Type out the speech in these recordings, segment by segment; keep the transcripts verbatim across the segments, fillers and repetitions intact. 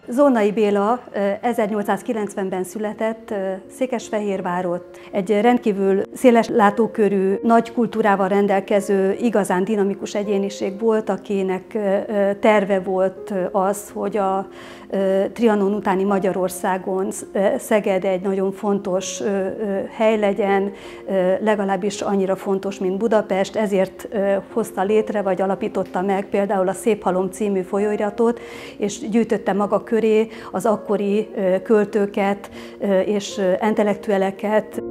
Zolnay Béla ezernyolcszázkilencvenben született Székesfehérvárott, egy rendkívül széles látókörű, nagy kultúrával rendelkező, igazán dinamikus egyéniség volt, akinek terve volt az, hogy a Trianon utáni Magyarországon Szeged egy nagyon fontos hely legyen, legalábbis annyira fontos, mint Budapest, ezért hozta létre, vagy alapította meg például a Szép Halom című folyóiratot, és gyűjtötte maga köré az akkori költőket és intellektueleket.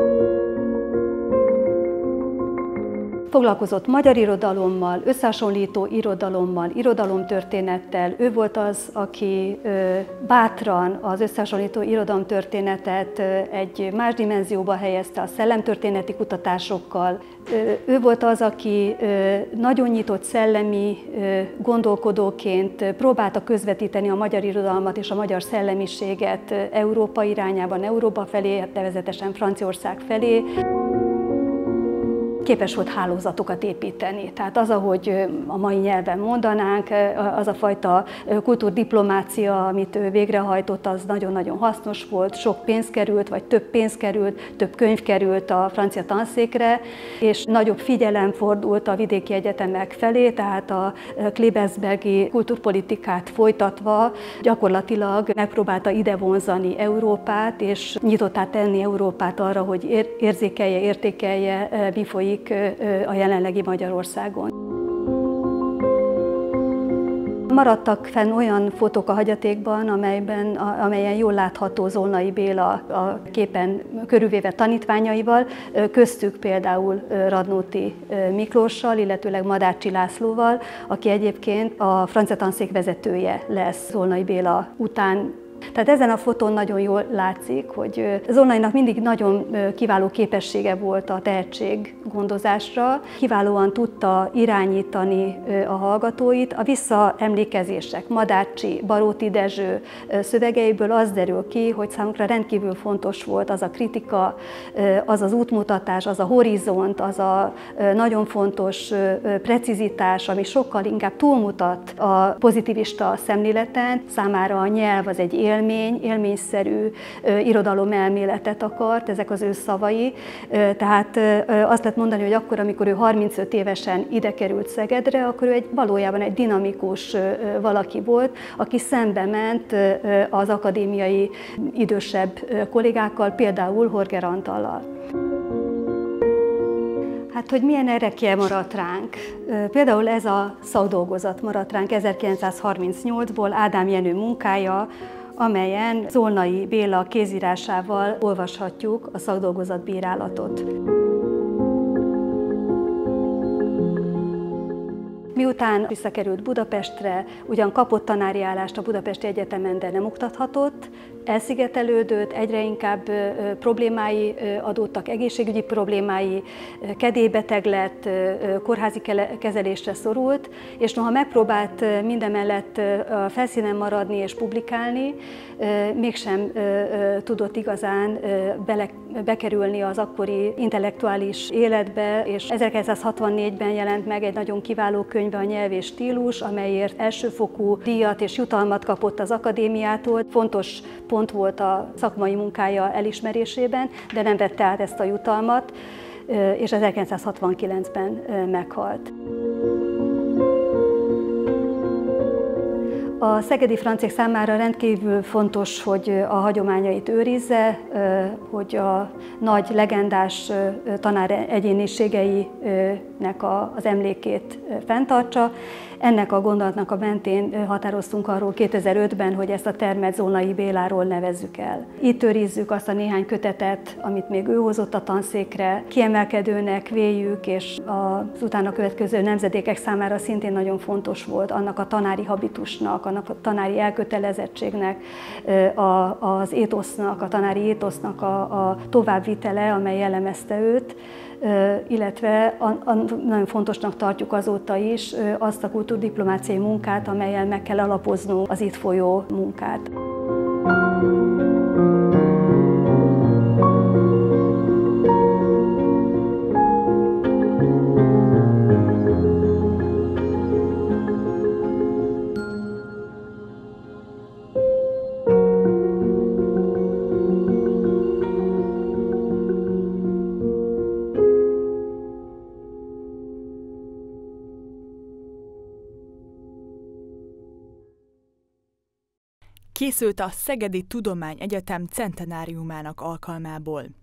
Foglalkozott magyar irodalommal, összehasonlító irodalommal, irodalomtörténettel. Ő volt az, aki bátran az összehasonlító irodalomtörténetet egy más dimenzióba helyezte a szellemtörténeti kutatásokkal. Ő volt az, aki nagyon nyitott szellemi gondolkodóként próbálta közvetíteni a magyar irodalmat és a magyar szellemiséget Európa irányában, Európa felé, nevezetesen Franciaország felé. Képes volt hálózatokat építeni. Tehát az, ahogy a mai nyelven mondanánk, az a fajta kultúrdiplomácia, amit ő végrehajtott, az nagyon-nagyon hasznos volt, sok pénz került, vagy több pénz került, több könyv került a francia tanszékre, és nagyobb figyelem fordult a vidéki egyetemek felé, tehát a klebensbergi kultúrpolitikát folytatva gyakorlatilag megpróbálta ide vonzani Európát, és nyitottá tenni Európát arra, hogy érzékelje, értékelje, mi folyik a jelenlegi Magyarországon. Maradtak fenn olyan fotók a hagyatékban, amelyben, amelyen jól látható Zolnay Béla a képen körülvéve tanítványaival, köztük például Radnóti Miklóssal, illetőleg Madácsi Lászlóval, aki egyébként a francia tanszék vezetője lesz Zolnay Béla után. Tehát ezen a fotón nagyon jól látszik, hogy Zolnaynak mindig nagyon kiváló képessége volt a tehetséggondozásra, kiválóan tudta irányítani a hallgatóit. A visszaemlékezések, Madácsi, Baróti Dezső szövegeiből az derül ki, hogy számukra rendkívül fontos volt az a kritika, az az útmutatás, az a horizont, az a nagyon fontos precizitás, ami sokkal inkább túlmutat a pozitivista szemléleten. Számára a nyelv az egy élmény, élményszerű irodalomelméletet akart, ezek az ő szavai. Tehát azt lehet mondani, hogy akkor, amikor ő harmincöt évesen ide került Szegedre, akkor ő egy, valójában egy dinamikus valaki volt, aki szembe ment az akadémiai idősebb kollégákkal, például Horger Antallal. Hát, hogy milyen erekje maradt ránk. Például ez a szakdolgozat maradt ránk ezerkilencszázharmincnyolcból, Ádám Jenő munkája, amelyen Zolnay Béla kézírásával olvashatjuk a szakdolgozatbírálatot. Miután visszakerült Budapestre, ugyan kapott tanári állást a Budapesti Egyetemen, de nem oktathatott, elszigetelődött, egyre inkább problémái adódtak, egészségügyi problémái, kedélybeteg lett, kórházi kezelésre szorult, és noha megpróbált mindemellett a felszínen maradni és publikálni, mégsem tudott igazán bele, bekerülni az akkori intellektuális életbe, és ezerkilencszázhatvannégyben jelent meg egy nagyon kiváló könyve, a Nyelv és stílus, amelyért elsőfokú díjat és jutalmat kapott az akadémiától. Fontos pont volt a szakmai munkája elismerésében, de nem vette át ezt a jutalmat, és ezerkilencszázhatvankilencben meghalt. A szegedi franciák számára rendkívül fontos, hogy a hagyományait őrizze, hogy a nagy legendás tanár egyéniségeinek az emlékét fenntartsa. Ennek a gondolatnak a mentén határoztunk arról kétezer-ötben, hogy ezt a termet Zolnay Béláról nevezzük el. Itt őrizzük azt a néhány kötetet, amit még ő hozott a tanszékre, kiemelkedőnek véljük, és az utána következő nemzedékek számára szintén nagyon fontos volt annak a tanári habitusnak, annak a tanári elkötelezettségnek, az étosznak, a tanári étosznak a, a továbbvitele, amely jellemezte őt, illetve nagyon fontosnak tartjuk azóta is azt a kultúrdiplomáciai munkát, amellyel meg kell alapoznunk az itt folyó munkát. készült a Szegedi Tudományegyetem centenáriumának alkalmából.